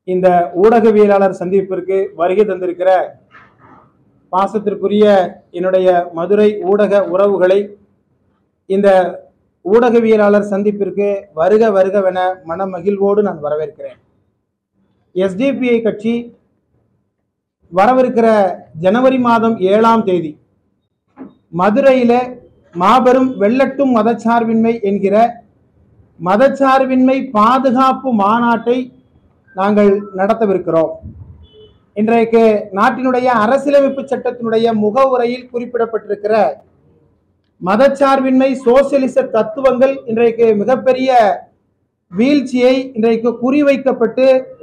இந்த ஊடகவியலாளர் சந்திப்பிற்கு வருகை தந்திருக்கிற பாசத்திற்குரிய என்னுடைய மதுரை ஊடக உறவுகளை இந்த ஊடகவியலாளர் சந்திப்பிற்கு வருக வருகவென மன மகிழ்வோடு நான் வரவேற்கிறேன். எஸ்டிபிஐ கட்சி வரவிருக்கிற ஜனவரி மாதம் 7ஆம் தேதி மதுரையில மாபெரும் வெள்ளட்டும் மதச்சார்பின்மை என்கிற மதச்சார்பின்மை பாதுகாப்பு மாநாட்டை நாங்கள் நடத்தவிருக்கிறோம். இன்றைக்கு நாட்டினுடைய அரசியலமைப்பு சட்டத்தினுடைய முகவுரையில் குறிப்பிடப்பட்டிருக்கிற மதச்சார்பின்மை சோசியலிச தத்துவங்கள் இன்றைக்கு மிகப்பெரிய வீழ்ச்சியை இன்றைக்கு குறிவைக்கப்பட்டு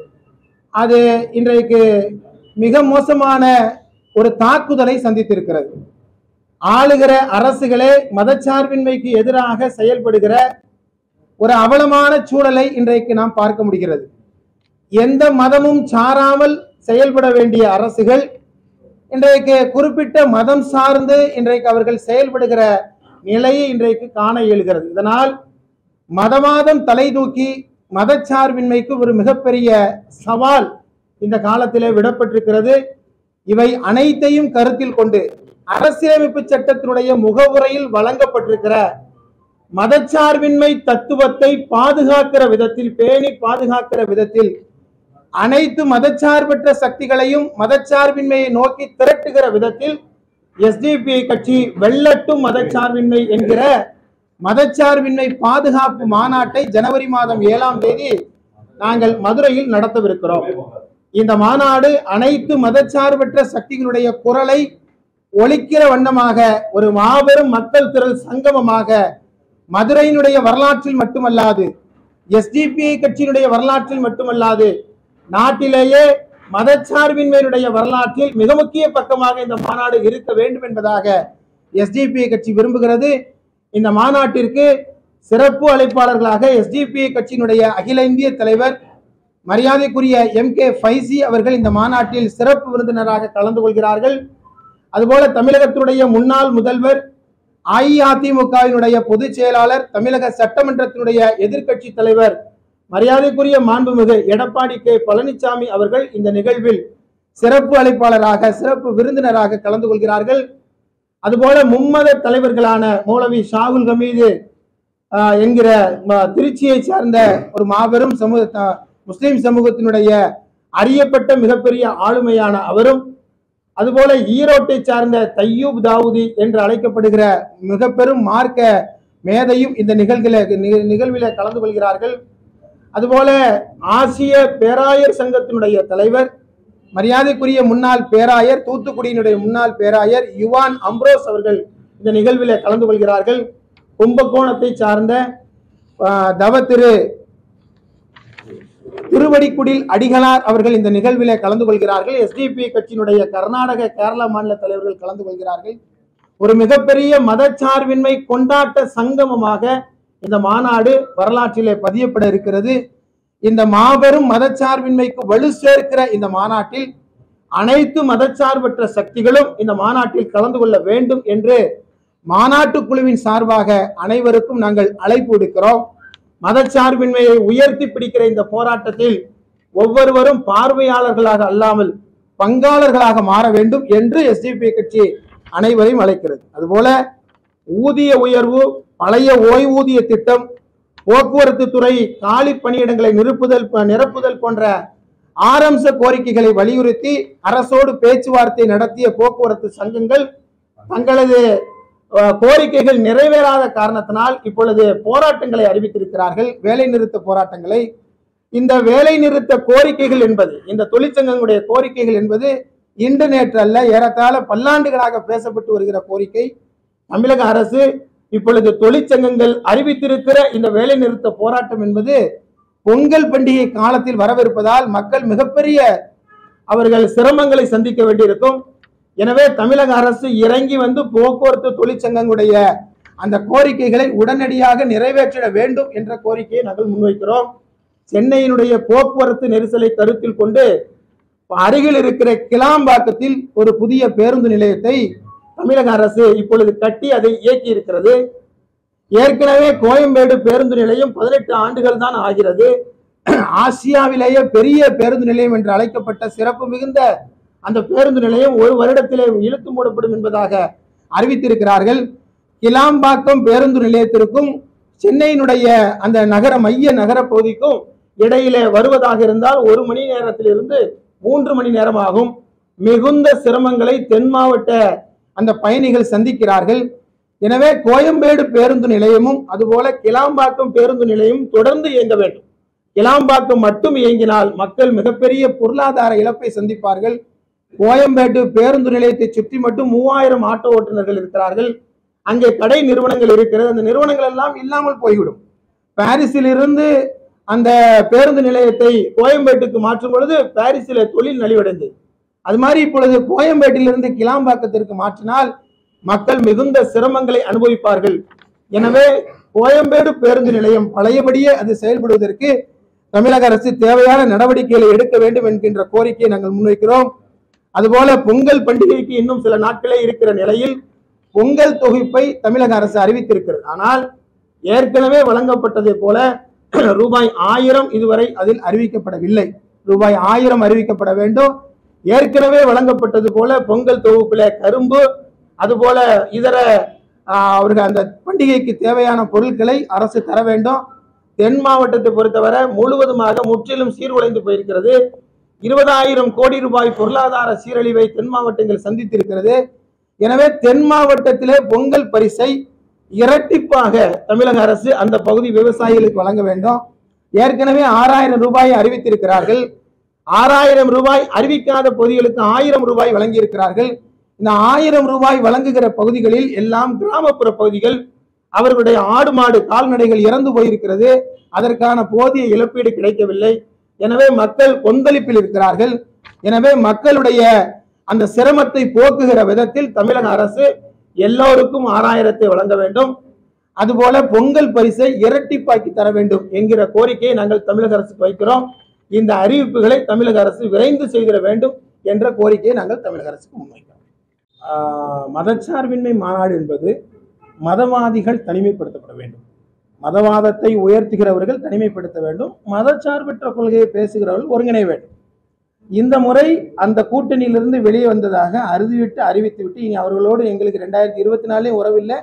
அது இன்றைக்கு மிக மோசமான ஒரு தாக்குதலை சந்தித்திருக்கிறது. ஆளுகிற அரசுகளே மதச்சார்பின்மைக்கு எதிராக செயல்படுகிற ஒரு அவலமான சூழலை இன்றைக்கு நாம் பார்க்க முடிகிறது. எந்த மதமும் சாராமல் செயல்பட வேண்டிய அரசுகள் இன்றைக்கு குறிப்பிட்ட மதம் சார்ந்து இன்றைக்கு அவர்கள் செயல்படுகிற நிலையை இன்றைக்கு காண இயலுகிறது. இதனால் மதவாதம் தலை தூக்கி மதச்சார்பின்மைக்கு ஒரு மிகப்பெரிய சவால் இந்த காலத்திலே விடப்பட்டிருக்கிறது. இவை அனைத்தையும் கருத்தில் கொண்டு அரசியலமைப்பு சட்டத்தினுடைய முகவுரையில் வழங்கப்பட்டிருக்கிற மதச்சார்பின்மை தத்துவத்தை பாதுகாக்கிற விதத்தில், பேணி பாதுகாக்கிற விதத்தில் அனைத்து மதச்சார்பற்ற சக்திகளையும் மதச்சார்பின்மையை நோக்கி திரட்டுகிற விதத்தில் எஸ்டிபிஐ கட்சி வெள்ளட்டும் மதச்சார்பின்மை என்கிற மதச்சார்பின்மை பாதுகாப்பு மாநாட்டை ஜனவரி மாதம் 7ஆம் தேதி நாங்கள் மதுரையில் நடத்தவிருக்கிறோம். இந்த மாநாடு அனைத்து மதச்சார்பற்ற சக்திகளுடைய குரலை ஒலிக்கிற வண்ணமாக ஒரு மாபெரும் மக்கள் திரள் சங்கமமாக மதுரையினுடைய வரலாற்றில் மட்டுமல்லாது, எஸ்டிபிஐ கட்சியினுடைய வரலாற்றில் மட்டுமல்லாது, நாட்டிலேயே மதச்சார்பின்மையினுடைய வரலாற்றில் மிக முக்கிய பக்கமாக இந்த மாநாடு இருக்க வேண்டும் என்பதாக எஸ்டிபிஐ கட்சி விரும்புகிறது. இந்த மாநாட்டிற்கு சிறப்பு அழைப்பாளர்களாக எஸ்டிபிஐ கட்சியினுடைய அகில இந்திய தலைவர் மரியாதைக்குரிய MK ஃபைசி அவர்கள் இந்த மாநாட்டில் சிறப்பு விருந்தினராக கலந்து கொள்கிறார்கள். அதுபோல தமிழகத்தினுடைய முன்னாள் முதல்வர், அஇஅதிமுகவினுடைய பொதுச் செயலாளர், தமிழக சட்டமன்றத்தினுடைய எதிர்க்கட்சி தலைவர் மரியாதைக்குரிய மாண்புமிகு எடப்பாடி K பழனிசாமி அவர்கள் இந்த நிகழ்வில் சிறப்பு அழைப்பாளராக, சிறப்பு விருந்தினராக கலந்து கொள்கிறார்கள். அதுபோல மும்மத தலைவர்களான மௌலவி ஷாகுல் ஹமீது என்கிற திருச்சியை சார்ந்த ஒரு மாபெரும் முஸ்லிம் சமூகத்தினுடைய அறியப்பட்ட மிகப்பெரிய ஆளுமையான அவரும், அதுபோல ஈரோட்டை சார்ந்த தையூப் தாவூதி என்று அழைக்கப்படுகிற மிக பெரும் மார்க்க மேதையும் இந்த நிகழ்வில கலந்து கொள்கிறார்கள். அதுபோல ஆசிய பேராயர் சங்கத்தினுடைய தலைவர் மரியாதைக்குரிய முன்னாள் பேராயர், தூத்துக்குடியினுடைய முன்னாள் பேராயர் யுவான் அம்ப்ரோஸ் அவர்கள் இந்த நிகழ்வில கலந்து கொள்கிறார்கள். கும்பகோணத்தை சார்ந்த தவ திருவடிக்குடில் அடிகளார் அவர்கள் இந்த நிகழ்வில கலந்து கொள்கிறார்கள். எஸ்டிபிஐ கட்சியினுடைய கர்நாடக, கேரளா மாநில தலைவர்கள் கலந்து கொள்கிறார்கள். ஒரு மிகப்பெரிய மதச்சார்பின்மை கொண்டாட்ட சங்கமமாக இந்த மாநாடு வரலாற்றிலே பதியப்பட இருக்கிறது. இந்த மாபெரும் மதச்சார்பின்மைக்கு வலு சேர்க்கிற இந்த மாநாட்டில் அனைத்து மதச்சார்பற்ற சக்திகளும் இந்த மாநாட்டில் கலந்து கொள்ள வேண்டும் என்று மாநாட்டு குழுவின் சார்பாக அனைவருக்கும் நாங்கள் அழைப்பு விடுக்கிறோம். மதச்சார்பின்மையை உயர்த்தி பிடிக்கிற இந்த போராட்டத்தில் ஒவ்வொருவரும் பார்வையாளர்களாக அல்லாமல் பங்காளர்களாக மாற வேண்டும் என்று எஸ்டிபிஐ கட்சி அனைவரையும் அழைக்கிறது. அதுபோல ஊதிய உயர்வு, பழைய ஓய்வூதிய திட்டம், போக்குவரத்து துறை காலி பணியிடங்களை நிரப்புதல் போன்ற ஆரம்ப கோரிக்கைகளை வலியுறுத்தி அரசோடு பேச்சுவார்த்தை நடத்திய போக்குவரத்து சங்கங்கள் தங்களது கோரிக்கைகள் நிறைவேறாத காரணத்தினால் இப்பொழுது போராட்டங்களை அறிவித்திருக்கிறார்கள், வேலை நிறுத்த போராட்டங்களை. இந்த வேலை நிறுத்த கோரிக்கைகள் என்பது, இந்த தொழிற்சங்கங்களுடைய கோரிக்கைகள் என்பது இன்று நேற்று அல்ல, ஏறத்தாழ பல்லாண்டுகளாக பேசப்பட்டு வருகிற கோரிக்கை. தமிழக அரசு இப்பொழுது தொழிற்சங்கங்கள் அறிவித்திருக்கிற இந்த வேலை நிறுத்த போராட்டம் என்பது பொங்கல் பண்டிகை காலத்தில் வரவிருப்பதால் மக்கள் மிகப்பெரிய அவர்கள் சிரமங்களை சந்திக்க வேண்டியிருக்கும். எனவே தமிழக அரசு இறங்கி வந்து போக்குவரத்து தொழிற்சங்கங்களுடைய அந்த கோரிக்கைகளை உடனடியாக நிறைவேற்றிட வேண்டும் என்ற கோரிக்கையை நாங்கள் முன்வைக்கிறோம். சென்னையினுடைய போக்குவரத்து நெரிசலை கருத்தில் கொண்டு அருகில் இருக்கிற கிளாம்பாக்கத்தில் ஒரு புதிய பேருந்து நிலையத்தை தமிழக அரசு இப்பொழுது கட்டி அதை இயக்கி இருக்கிறது. ஏற்கனவே கோயம்பேடு பேருந்து நிலையம் 18 ஆண்டுகள் தான் ஆகிறது. ஆசியாவிலேயே பெரிய பேருந்து நிலையம் என்று அழைக்கப்பட்ட சிறப்பு மிகுந்த அந்த பேருந்து நிலையம் ஒரு வருடத்திலே இழுத்து மூடப்படும் என்பதாக அறிவித்திருக்கிறார்கள். கிளாம்பாக்கம் பேருந்து நிலையத்திற்கும் சென்னையினுடைய அந்த மைய நகர பகுதிக்கும் இடையிலே வருவதாக இருந்தால் 1 மணி நேரத்திலிருந்து 3 மணி நேரம் ஆகும். மிகுந்த சிரமங்களை தென் மாவட்ட அந்த பயணிகள் சந்திக்கிறார்கள். எனவே கோயம்பேடு பேருந்து நிலையமும் அதுபோல கிளாம்பாக்கம் பேருந்து நிலையமும் தொடர்ந்து இயங்க வேண்டும். கிளாம்பாக்கம் மட்டும் இயங்கினால் மக்கள் மிகப்பெரிய பொருளாதார இழப்பை சந்திப்பார்கள். கோயம்பேடு பேருந்து நிலையத்தை சுற்றி மட்டும் 3000 ஆட்டோ ஓட்டுநர்கள் இருக்கிறார்கள். அங்கே கடை நிறுவனங்கள் இருக்கிறது. அந்த நிறுவனங்கள் எல்லாம் இல்லாமல் போய்விடும். பாரிஸில் இருந்து அந்த பேருந்து நிலையத்தை கோயம்பேட்டுக்கு மாற்றும் பொழுது பாரிஸில் தொழில் நலிவடைந்தது. அது மாதிரி இப்பொழுது கோயம்பேட்டிலிருந்து கிளாம்பாக்கத்திற்கு மாற்றினால் மக்கள் மிகுந்த சிரமங்களை அனுபவிப்பார்கள். எனவே கோயம்பேடு பேருந்து நிலையம் பழையபடியே அது செயல்படுவதற்கு தமிழக அரசு தேவையான நடவடிக்கைகளை எடுக்க வேண்டும் என்கின்ற கோரிக்கையை நாங்கள் முன்வைக்கிறோம். அதுபோல பொங்கல் பண்டிகைக்கு இன்னும் சில நாட்களே இருக்கிற நிலையில் பொங்கல் தொகுப்பை தமிழக அரசு அறிவித்திருக்கிறது. ஆனால் ஏற்கனவே வழங்கப்பட்டதை போல ரூபாய் 1000 இதுவரை அதில் அறிவிக்கப்படவில்லை. ரூபாய் 1000 அறிவிக்கப்பட வேண்டும். ஏற்கனவே வழங்கப்பட்டது போல பொங்கல் தொகுப்புல கரும்பு அதுபோல இதர அவர்கள் அந்த பண்டிகைக்கு தேவையான பொருட்களை அரசு தர வேண்டும். தென் மாவட்டத்தை பொறுத்தவரை முழுவதுமாக முற்றிலும் சீர்குலைந்து போயிருக்கிறது. 20,000 கோடி ரூபாய் பொருளாதார சீரழிவை தென் மாவட்டங்கள் சந்தித்திருக்கிறது. எனவே தென் மாவட்டத்திலே பொங்கல் பரிசை இரட்டிப்பாக தமிழக அரசு அந்த பகுதி விவசாயிகளுக்கு வழங்க வேண்டும். ஏற்கனவே 6000 ரூபாயை அறிவித்திருக்கிறார்கள். 6000 ரூபாய் அறிவிக்காத பகுதிகளுக்கு 1000 ரூபாய் வழங்கி இருக்கிறார்கள். இந்த 1000 ரூபாய் வழங்குகிற பகுதிகளில் எல்லாம் கிராமப்புற பகுதிகள். அவர்களுடைய ஆடு மாடு கால்நடைகள் இறந்து போயிருக்கிறது. அதற்கான போதிய இழப்பீடு கிடைக்கவில்லை. எனவே மக்கள் கொந்தளிப்பில் இருக்கிறார்கள். எனவே மக்களுடைய அந்த சிரமத்தை போக்குகிற விதத்தில் தமிழக அரசு எல்லோருக்கும் 6000 வழங்க வேண்டும். அதுபோல பொங்கல் பரிசை இரட்டிப்பாக்கி தர வேண்டும் என்கிற கோரிக்கையை நாங்கள் தமிழக அரசுக்கு வைக்கிறோம். இந்த அறிவிப்புகளை தமிழக அரசு விரைந்து செய்திட வேண்டும் என்ற கோரிக்கையை நாங்கள் தமிழக அரசுக்கு முன்வைக்கிறோம். மதச்சார்பின்மை மாநாடு என்பது மதவாதிகள் தனிமைப்படுத்தப்பட வேண்டும். மதவாதத்தை உயர்த்துகிறவர்கள் தனிமைப்படுத்த வேண்டும். மதச்சார்பற்ற கொள்கையை பேசுகிறவர்கள் ஒருங்கிணைய வேண்டும். இந்த முறை அந்த கூட்டணியிலிருந்து வெளியே வந்ததாக அறிவித்துவிட்டு இனி அவர்களோடு எங்களுக்கு 2024 உறவில்லை,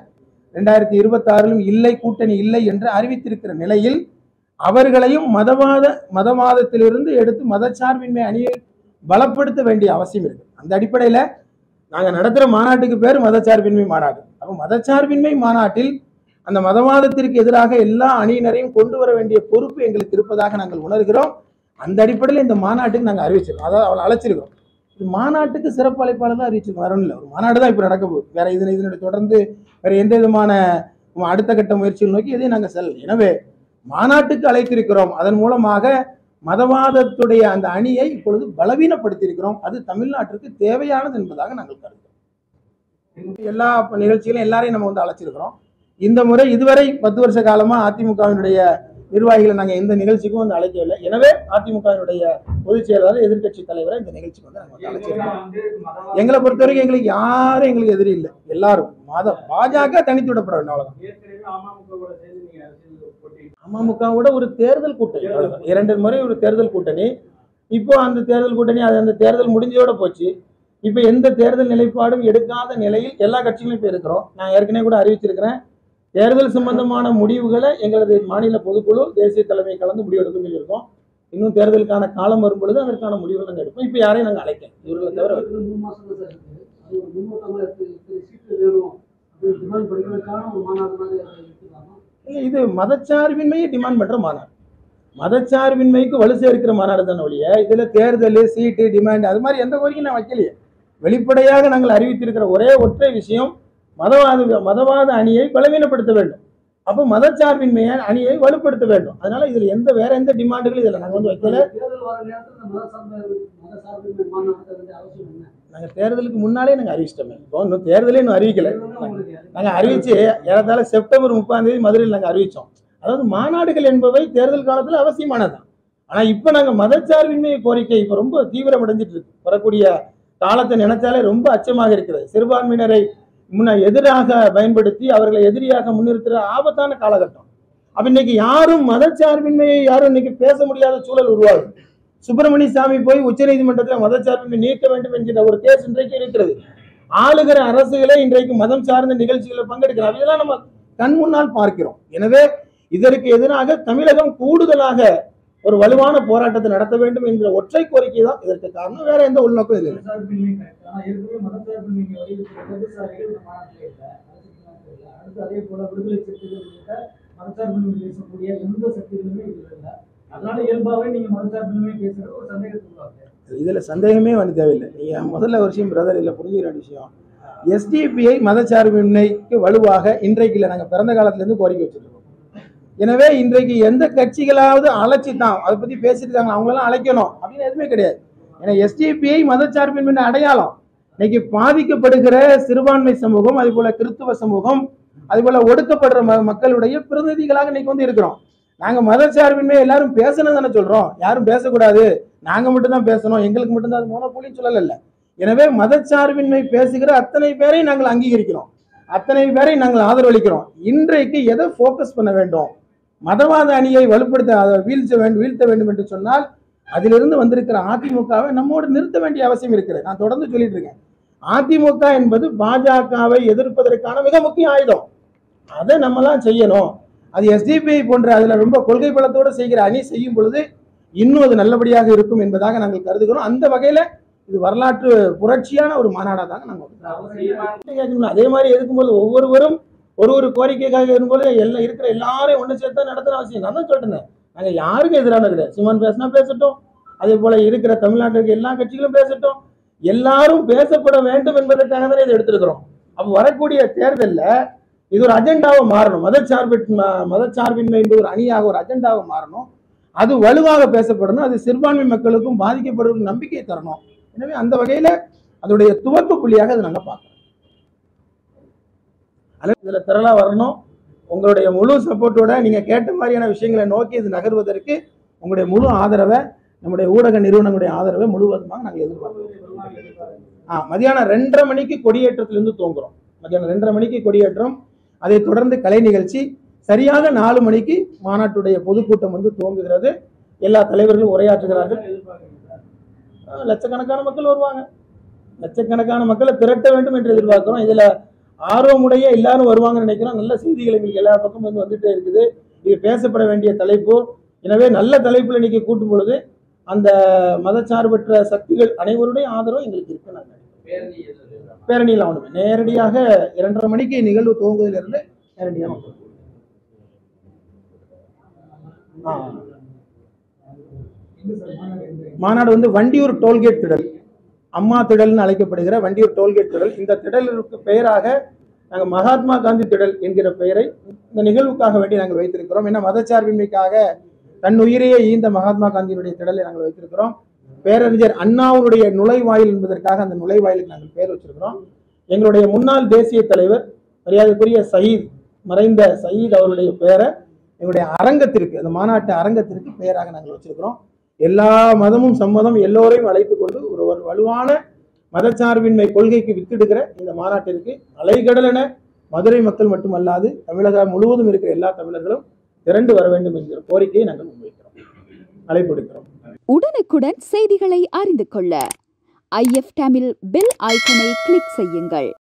2026 இல்லை, கூட்டணி இல்லை என்று அறிவித்திருக்கிற நிலையில் அவர்களையும் மதவாதத்திலிருந்து எடுத்து மதச்சார்பின்மை அணியை பலப்படுத்த வேண்டிய அவசியம் இருக்கு. அந்த அடிப்படையில் நாங்கள் நடத்துகிற மாநாட்டுக்கு பேர் மதச்சார்பின்மை மாநாடு. அப்போ மதச்சார்பின்மை மாநாட்டில் அந்த மதவாதத்திற்கு எதிராக எல்லா அணியினரையும் கொண்டு வர வேண்டிய பொறுப்பு எங்களுக்கு இருப்பதாக நாங்கள் உணர்கிறோம். அந்த அடிப்படையில் இந்த மாநாட்டுக்கு நாங்கள் அறிவிச்சிருக்கோம். அதாவது அவளை அழைச்சிருக்கோம். இது மாநாட்டுக்கு சிறப்பு அழைப்பாளர் தான் அறிவிச்சிருக்கோம். வேற ஒன்றும் இல்லை. ஒரு மாநாடு தான் இப்போ நடக்க போகுது. வேற இதனுடைய தொடர்ந்து வேற எந்த விதமான அடுத்த கட்ட முயற்சிகள் நோக்கி எதையும் நாங்கள் செல்லல. எனவே மாநாட்டுக்கு அழைத்திருக்கிறோம். அதன் மூலமாக மதவாதத்துடைய அந்த அணியை இப்பொழுது பலவீனப்படுத்தியிருக்கிறோம். அது தமிழ்நாட்டிற்கு தேவையானது என்பதாக நாங்கள் கருதுகிறோம். எல்லா நிகழ்ச்சிகளும் எல்லாரையும் நம்ம அழைச்சிருக்கிறோம். இந்த முறை இதுவரை 10 வருஷ காலமா அதிமுகவினுடைய நிர்வாகிகளை நாங்கள் எந்த நிகழ்ச்சிக்கும் அழைக்கவில்லை. எனவே அதிமுகவினுடைய பொதுச் செயலாளர் எதிர்கட்சி தலைவரை இந்த நிகழ்ச்சிக்கு நாங்கள் அழைச்சிருக்கோம். எங்களை பொறுத்தவரைக்கும் எங்களுக்கு யாரும் எங்களுக்கு எதிரி இல்லை. எல்லாரும் பாஜக தனித்து விடப்பட வேண்டும். அவ்வளவுதான். அமமுகவோட ஒரு தேர்தல் கூட்டணி 2 முறை ஒரு தேர்தல் கூட்டணி. இப்போ அந்த தேர்தல் கூட்டணி அந்த தேர்தல் முடிஞ்சோட போச்சு. இப்போ எந்த தேர்தல் நிலைப்பாடும் எடுக்காத நிலையில் எல்லா கட்சிகளும் இப்போ இருக்கிறோம். நான் ஏற்கனவே கூட அறிவிச்சிருக்கிறேன். தேர்தல் சம்பந்தமான முடிவுகளை எங்களது மாநில பொதுக்குழு தேசிய தலைமை கலந்து முடிவெடுக்கும் இருக்கோம். இன்னும் தேர்தலுக்கான காலம் வரும் பொழுது அதற்கான முடிவுகள் நாங்கள் எடுப்போம். இப்போ யாரையும் நாங்கள் அழைக்க இவர்களை தவிர இது மதச்சார்பின்மையை டிமாண்ட் பண்ற மாநாடு. மதச்சார்பின்மைக்கு வலு சேர்க்கிற மாநாடு தானே ஒழிய இதுல தேர்தல் சீட்டு டிமாண்ட் அது மாதிரி எந்த கோரிக்கையும் நான் வைக்கலையே. வெளிப்படையாக நாங்கள் அறிவித்திருக்கிற ஒரே ஒற்றை விஷயம் மதவாத அணியை பலவீனப்படுத்த வேண்டும். அப்போ மதச்சார்பின்மை அணியை வலுப்படுத்த வேண்டும். அதனால இதுல வேற எந்த டிமாண்டுகளும் இதுல நாங்கள் வைக்கல. நாங்க தேர்தலுக்கு முன்னாலே நாங்கள் அறிவிச்சிட்டோமே. இப்போ இன்னும் தேர்தலே இன்னும் அறிவிக்கல. நாங்கள் அறிவிச்சு ஏறத்தாழ செப்டம்பர் 30 மதுரையில் நாங்கள் அறிவிச்சோம். அதாவது மாநாடுகள் என்பவை தேர்தல் காலத்தில் அவசியமானதான். ஆனால் இப்போ நாங்கள் மதச்சார்பின்மை கோரிக்கை இப்போ ரொம்ப தீவிரமடைஞ்சிட்டு இருக்கு. வரக்கூடிய காலத்தை நினைச்சாலே ரொம்ப அச்சமாக இருக்கிறது. சிறுபான்மையினரை எதிராக பயன்படுத்தி அவர்களை எதிரியாக முன்னிறுத்துகிற ஆபத்தான காலகட்டம். அப்ப இன்னைக்கு யாரும் மதச்சார்பின்மையை யாரும் இன்னைக்கு பேச முடியாத சூழல் உருவாகும். சுப்பிரமணிய சாமி போய் உச்சநீதிமன்றத்தில் மதச்சார்பின்மை நீக்க வேண்டும் என்கிற ஒரு கேஸ் இன்றைக்கு இருக்கிறது. ஆளுகிற அரசுகளே இன்றைக்கு மதம் சார்ந்த நிகழ்ச்சிகளில் பங்கெடுக்கிறார். இதெல்லாம் நம்ம கண் முன்னால் பார்க்கிறோம். எனவே இதற்கு எதிராக தமிழகம் கூடுதலாக ஒரு வலுவான போராட்டத்தை நடத்த வேண்டும் என்ற ஒற்றை கோரிக்கை தான் இதற்கு காரணம். வேற எந்த உள்நோக்கம் இல்லை. அதே போல விடுதலை சக்திகள் மதச்சார்பின்மை பேசக்கூடிய எந்த சக்திகளுமே இல்லை. அதனால இயல்பாகவே நீங்க மதச்சார்பின்மை பேசுறது ஒரு சந்தேகத்துக்குள்ளாங்க. இதுல சந்தேகமே வந்து தேவையில்லை. நீங்க முதல்ல ஒரு விஷயம் பிரதர் இல்ல புரிஞ்சுக்கிற விஷயம், எஸ்டிபிஐ மதச்சார்பின்மைக்கு வலுவாக இன்றைக்கு இல்லை, நாங்கள் பிறந்த காலத்துல இருந்து கோரிக்கை வச்சிருக்கோம். எனவே இன்றைக்கு எந்த கட்சிகளாவது அழைச்சிட்டான் அதை பத்தி பேசிட்டு இருக்காங்க, அவங்களெல்லாம் அழைக்கணும் அப்படின்னு எதுவுமே கிடையாது. ஏன்னா எஸ்டிபிஐ மதச்சார்பின்மை அடையாளம். இன்னைக்கு பாதிக்கப்படுகிற சிறுபான்மை சமூகம், அதே போல கிறிஸ்துவ சமூகம், அதே போல ஒடுக்கப்படுற மக்களுடைய பிரதிநிதிகளாக இன்னைக்கு வந்து இருக்கிறோம். நாங்க மதச்சார்பின்மை எல்லாரும் பேசணும் தானே சொல்றோம், யாரும் பேசக்கூடாது, நாங்க மட்டும்தான் பேசணும், எங்களுக்கு மட்டும்தான் அது மோனோபோலின்னு சொல்லல. எனவே மதச்சார்பின்மை பேசுகிற அத்தனை பேரை நாங்கள் அங்கீகரிக்கிறோம், அத்தனை பேரை நாங்கள் ஆதரவளிக்கிறோம். இன்றைக்கு எதை போக்கஸ் பண்ண வேண்டும், மதவாத அணியை வலுப்படுத்த வீழ்த்த வேண்டும் என்று சொன்னால் அதிலிருந்து வந்திருக்கிற அதிமுகவை நம்மோடு நிறுத்த வேண்டிய அவசியம் இருக்கிறது. நான் தொடர்ந்து சொல்லிட்டு இருக்கேன், அதிமுக என்பது பாஜகவை எதிர்ப்பதற்கான மிக முக்கிய ஆயுதம். அதை நம்மலாம் செய்யணும். அது எஸ்டிபிஐ போன்ற அதுல ரொம்ப கொள்கை பலத்தோடு செய்கிற அணி செய்யும் பொழுது இன்னும் அது நல்லபடியாக இருக்கும் என்பதாக நாங்கள் கருதுகிறோம். அந்த வகையில இது வரலாற்று புரட்சியான ஒரு மாநாடாக தாங்க நாங்கள் அதே மாதிரி இருக்கும்போது ஒவ்வொருவரும் ஒரு கோரிக்கைக்காக இருக்கும்போது எல்லாம் இருக்கிற எல்லாரையும் ஒன்று சேர்த்தா நடத்துற அவசியம். நான் தான் சொல்லிட்டேன், நாங்கள் யாருக்கும் எதிரான கிடையாது. சிவன் பேசினா பேசட்டும், அதே போல இருக்கிற தமிழ்நாட்டில் இருக்க எல்லா கட்சிகளும் பேசட்டும், எல்லாரும் பேசப்பட வேண்டும் என்பதற்காக தானே இதை எடுத்திருக்கிறோம். அப்போ வரக்கூடிய தேர்தலில் இது ஒரு அஜெண்டாவை மாறணும். மதச்சார்பின்மை என்பது ஒரு அணியாக ஒரு அஜெண்டாவை மாறணும். அது வலுவாக பேசப்படணும். அது சிறுபான்மை மக்களுக்கும் பாதிக்கப்படுற நம்பிக்கையை தரணும். எனவே அந்த வகையில அதோடைய துவக்க புள்ளியாக அதை நாங்கள் பார்க்கிறோம். இதுல திரளா வரணும். உங்களுடைய முழு சப்போர்ட்டோட நீங்க கேட்ட மாதிரியான விஷயங்களை நோக்கி இது நகர்வதற்கு உங்களுடைய முழு ஆதரவை, நம்முடைய ஊடக நிறுவனங்களுடைய ஆதரவை முழுவதுமாக நாங்கள் எதிர்பார்க்கிறோம். மதியானம் 2:30 மணிக்கு கொடியேற்றத்திலிருந்து துவங்குறோம். மதியானம் 2:30 மணிக்கு கொடியேற்றம், அதை தொடர்ந்து கலை நிகழ்ச்சி, சரியாக 4 மணிக்கு மாநாட்டுடைய பொதுக்கூட்டம் வந்து துவங்குகிறது. எல்லா தலைவர்களும் உரையாற்றுகிறார்கள். லட்சக்கணக்கான மக்கள் வருவாங்க. லட்சக்கணக்கான மக்களை திரட்ட வேண்டும் என்று எதிர்பார்க்கிறோம். இதுல ஆர்வமுடைய எல்லாரும் வருவாங்கன்னு நினைக்கிறோம். நல்ல செய்திகள் எங்களுக்கு எல்லா பக்கமும் வந்து வந்துட்டே இருக்குது. இது பேசப்பட வேண்டிய தலைப்பு. எனவே நல்ல தலைப்புல இன்னைக்கு கூட்டும் பொழுது அந்த மதச்சார்பற்ற சக்திகள் அனைவருடைய ஆதரவும் எங்களுக்கு இருக்கு. பேரணியில் ஒன்றுமே நேரடியாக 2:30 மணிக்கு நிகழ்வு துவங்குவதிலிருந்து நேரடியாக மாநாடு வந்து வண்டியூர் டோல்கேட் திடல், அம்மா திடல்னு அழைக்கப்படுகிற வண்டியூர் டோல்கேட் திடல். இந்த திடலுக்கு பெயராக நாங்கள் மகாத்மா காந்தி திடல் என்கிற பெயரை இந்த நிகழ்வுக்காக வேண்டி நாங்கள் வைத்திருக்கிறோம். ஏன்னா மதச்சார்பின்மைக்காக தன் உயிரையே ஈந்த மகாத்மா காந்தியினுடைய திடலை நாங்கள் வைத்திருக்கிறோம். பேரறிஞர் அண்ணாவுடைய நுழைவாயில் என்பதற்காக அந்த நுழைவாயிலுக்கு நாங்கள் பெயர் வச்சிருக்கிறோம். எங்களுடைய முன்னாள் தேசிய தலைவர் மரியாதைக்குரிய சயீத், மறைந்த சயீத் அவருடைய பெயரை எங்களுடைய அரங்கத்திற்கு, அந்த மாநாட்டு அரங்கத்திற்கு பெயராக நாங்கள் வச்சிருக்கிறோம். எல்லா மதமும் சம்மதம் எல்லோரையும் அழைத்து கொண்டு ஒரு வலுவான மதச்சார்பின்மை கொள்கைக்கு வித்திடுகிற இந்த மாநாட்டிற்கு அலைகடலென மதுரை மக்கள் மட்டுமல்லாது தமிழகம் முழுவதும் இருக்கிற எல்லா தமிழர்களும் திரண்டு வர வேண்டும் என்கிற கோரிக்கையை நாங்கள் முன்வைக்கிறோம், அழைப்பு விடுக்கிறோம். உடனுக்குடன் செய்திகளை அறிந்து கொள்ள IF தமிழ் பெல் ஐக்கனை கிளிக் செய்யுங்கள்.